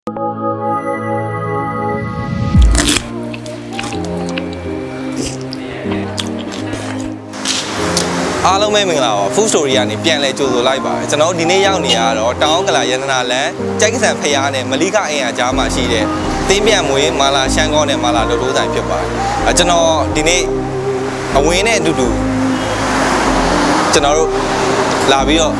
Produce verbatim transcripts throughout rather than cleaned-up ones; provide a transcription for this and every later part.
အားလုံးပဲမင်္ဂလာပါ Food Story ကနေပြန်လဲကြိုဆိုလိုက်ပါတယ်ကျွန်တော်ဒီနေ့ရောက်နေရတော့တောင်ကလာရတနာလန်ကြိုက်ကဆန်ဖျားနဲ့မလိခအင်အားကြားမှာရှိတဲ့တင်းပြန်မွေးမာလာရှမ်းကောနဲ့မာလာဒုတ်တိုးဆိုင်ဖြစ်ပါတယ်အဲကျွန်တော်ဒီနေ့အဝင်းနဲ့အတူတူကျွန်တော်တို့လာပြီးတော့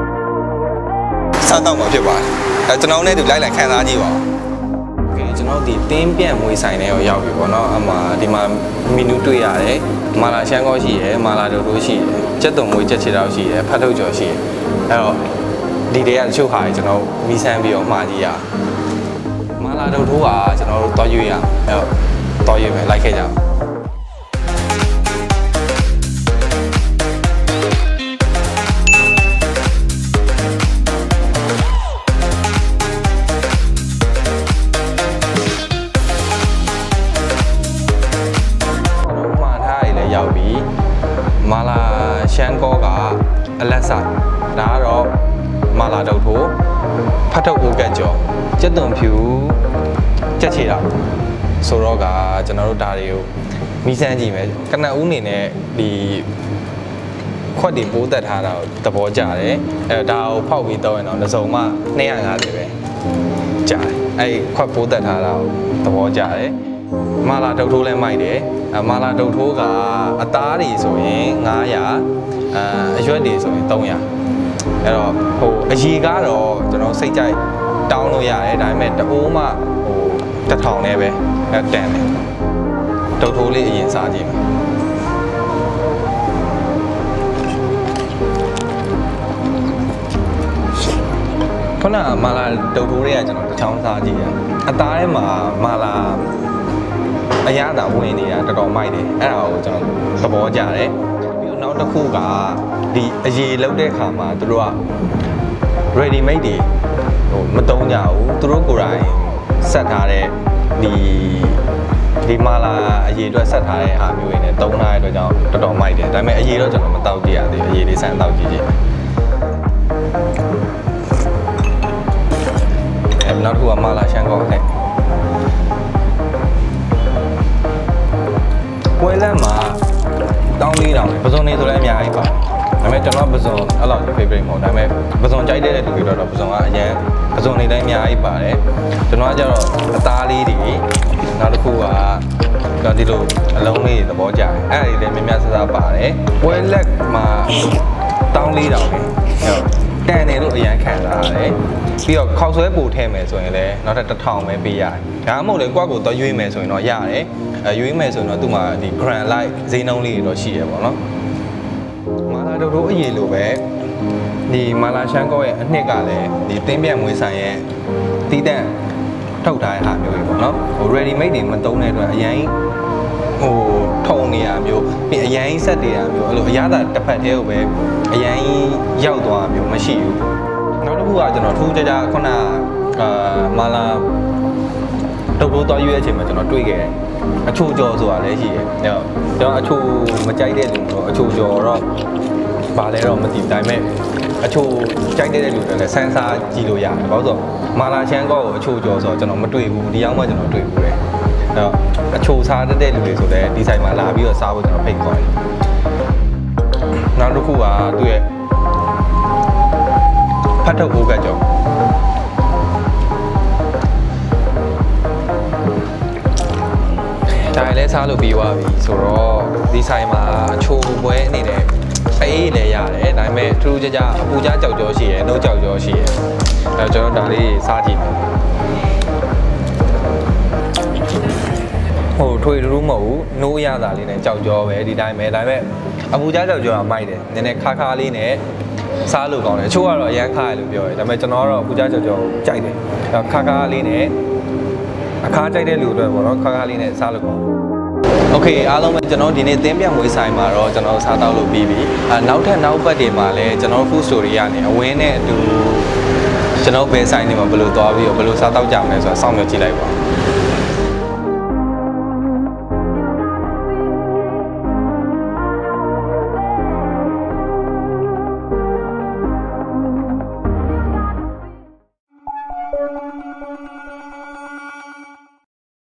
စားတော့မှာဖြစ်ပါတယ်အဲကျွန်တော်နဲ့တူလိုက်လိုက်ခံစားကြည့်ပါဦးโอเคကျွန်တော်ဒီတင်းပြန်မွေးဆိုင်နဲ့ရောရောက်ပြီပေါ့နော်အမှဒီမှာမီနူတွေ့ရတယ်မာလာရှမ်းကောရှိရယ်မာလာဒုတ်တိုးရှိရယ်ကြက်သွန်မွေးကြက်ချီတော့ရှိရယ်ဖတ်ထုတ်ကျော်ရှိရယ်အဲ့တော့ဒီတွေကတချို့ဟာကျွန်တော်မီးဆန်းပြီးတော့မှားကြည့်ရမာလာဒုတ်တိုးကကျွန်တော်တို့တွားရွေးရအဲ့တော့တွားရွေးမယ်လိုက်ခဲ့ကြအောင်ရောက်ပြီမာလာရှမ်းကောကအလက်စာဒါကတော့မာလာဒုတ်ထိုးဖတ်ထုတ်အိုကတ်ကျော်ကြက်သွန်ဖြူကြက်ချီတာဆိုတော့ကကျွန်တော်တို့ဒါတွေကိုမီးစမ်းကြည့်မယ်ကနဦးအနေနဲ့ဒီခွက်တွေပိုးသက်ထားတာသဘောကျတယ်အဲဒါကိုဖောက်ပြီးတော့ရင်တော့တစ်စုံမှနှစ်ရာငါးဆယ်ပဲကျတယ်အဲခွက်ပိုးသက်ထားတာသဘောကျတယ်မာလာဒုတ်ထိုးလည်းမိုက်တယ်မာလာဒုတ်ထိုးကအသားတွေဆိုရင်ငါးရာအအရွက်တွေဆိုရင်သုံးရာအဲ့တော့ဟိုအရေကတော့ကျွန်တော်စိတ်ကြိုက်တောင်းလို့ရတယ်ဒါပေမဲ့တအိုးမှဟိုတစ်ထောင်နဲ့ပဲတန်တယ်ဒုတ်ထိုးလေးအရင်စားကြည့်မယ်ခုနကမာလာဒုတ်ထိုးတွေကကျွန်တော်တစ်ချောင်းစားကြည့်ရအသားထဲမှာမာလာအရသာဝင်နေတာတော်တော်မိုက်တယ်အဲ့ဒါကိုကျွန်တော်သဘောကျတယ်ပြီးတော့နောက်တစ်ခုကဒီအရေလောက်တဲ့ခါမှာသူတို့က ready made တွေဟိုမတုံးကြဘူးသူတို့ကိုယ်တိုင်ဆက်ထားတဲ့ဒီဒီမာလာအရေအတွက်ဆက်ထားတဲ့အားမျိုးတွေနဲ့တုံးထားတဲ့အတွက်ကြောင့်တော်တော်မိုက်တယ်ဒါပေမဲ့အရေတော့ကျွန်တော်မတောက်ကြည့်ရသေးဘူးအရေလေးဆန်တောက်ကြည့်ကြည့်အဲ့နောက်တစ်ခုကမာလာရှမ်းကောနဲ့ပွဲလမ်းမှာတောင်းလေးတောင်းတယ်ပဇွန်နေဆိုလည်းအများကြီးပါဒါပေမဲ့ကျွန်တော်ပဇွန်အဲ့လောက် favorite မဟုတ်ဒါပေမဲ့ပဇွန်ကြိုက်တဲ့လူတွေတော့ပဇွန်ကအရင်ပဇွန်နေလည်းအများကြီးပါတယ်ကျွန်တော်ကကျတော့အသားလေးတွေနောက်တစ်ခုကကျွန်တော်ဒီလိုအလုံးလေးသဘောကျတယ်အဲ့ဒါတွေလည်းများများဆဆပါတယ်ပွဲလက်မှာတောင်းလေးတောင်းတယ်အဲ့တန်တယ်လို့အရင်ခံစားရတယ်ပြီးတော့ခောက်ဆွဲပို့ထဲမယ်ဆိုရင်လည်းနောက်ထပ်တစ်ထောင်ပဲပေးရတယ်ဒါမှမဟုတ်လေကွက်ကိုတော့ရွေးမယ်ဆိုရင်တော့ရတယ်အဲရွေးမယ်ဆိုရင်တော့သူ့မှာဒီ grand light ဈေးနှုန်းလေးတွေတော့ရှိရပါတော့မာလာဒုတ်ထိုးအရေးလိုပဲဒီမာလာရှမ်းကောရဲ့အနှစ်ကလည်းဒီတင်းပြန်မွေးဆိုင်ရဲ့တီးတန့်ထုတ်ထားတဲ့ဟာမျိုးတွေပေါ့နော်ဟို ready made တွေမသုံးတဲ့အတွက်အရင်ဟိုထုံနေရမျိုးပြီးအရင်ဆက်နေတာမျိုးအဲ့လိုအရသာတစ်ဖက်တည်းကိုပဲအရင်ရောက်သွားမျိုးမရှိဘူးနောက်တစ်ခုကကျွန်တော်ထူးခြားခြားခုနအာမာလာဒုတ်ထိုးသွားရွေးတဲ့အချိန်မှာကျွန်တော်တွေ့ခဲ့တယ်အချိုကျော်ဆိုတာလည်းရှိတယ်။အဲ့တော့ကျွန်တော်အချိုမကြိုက်တဲ့လူတော့အချိုကျော်တော့ဘာလဲတော့မသိဘူးဒါပေမဲ့အချိုကြိုက်တဲ့လူတွေလည်းစမ်းစားကြည့်လို့ရတယ်။ဘာလို့ဆိုမာလာရှမ်းကောကိုအချိုကျော်ဆိုတော့ကျွန်တော်မတွေ့ဘူးဒီရောက်မှကျွန်တော်တွေ့ဘူးလေ။အဲ့တော့အချိုစားတတ်တဲ့လူတွေဆိုလည်းဒီဆိုင်မှာလာပြီးတော့စားဖို့ကျွန်တော်ဖိတ်ခေါ်တယ်။နောက်တစ်ခုကသူ့ရဲ့ဖတ်ထုတ်အိုးကကြော်ဒါလည်းစားလို့ပြီးသွားပြီဆိုတော့ဒီဆိုင်မှာအချိုပွဲအနေနဲ့အေးလည်းရတယ်ဒါပေမဲ့ထူးခြားခြားအပူကြားကြောက်ကြောရှိရယ်နှုတ်ကြောက်ကြောရှိရယ်အဲကျွန်တော်ဒါလေးစားကြည့်မယ်ဟိုထွေထူးမဟုတ်ဘူးနှိုးရတာလေးနဲ့ကြောက်ကြောပဲဒီတိုင်းပဲဒါပေမဲ့အပူကြားကြောက်ကြောကမိုက်တယ်နည်းနည်းခါခါလေးနဲ့စားလို့ကောင်းတယ်အချို့ကတော့အရန်ခါရလို့ပြောတယ်ဒါပေမဲ့ကျွန်တော်ကတော့အပူကြားကြောက်ကြောကြိုက်တယ်ခါခါလေးနဲ့အခါကြိုက်တဲ့လူတွေပေါ့နော်ခါခါလေးနဲ့စားလို့ကောင်းโอเคအားလုံးပဲကျွန်တော်ဒီနေ့သင်းပြန်မွေးဆိုင်မှာတော့ကျွန်တော်စားတောက်လို့ပြီးပြီအဲနောက်ထပ်နောက်ပတ်တွေမှာလည်းကျွန်တော် food story ကနေအဝင်းနဲ့အတူကျွန်တော်ဘယ်ဆိုင်တွေမှာဘယ်လိုသွားပြီးတော့ဘယ်လိုစားတောက်ကြမလဲဆိုတာစောင့်မျှော်ကြည့်လိုက်ပါ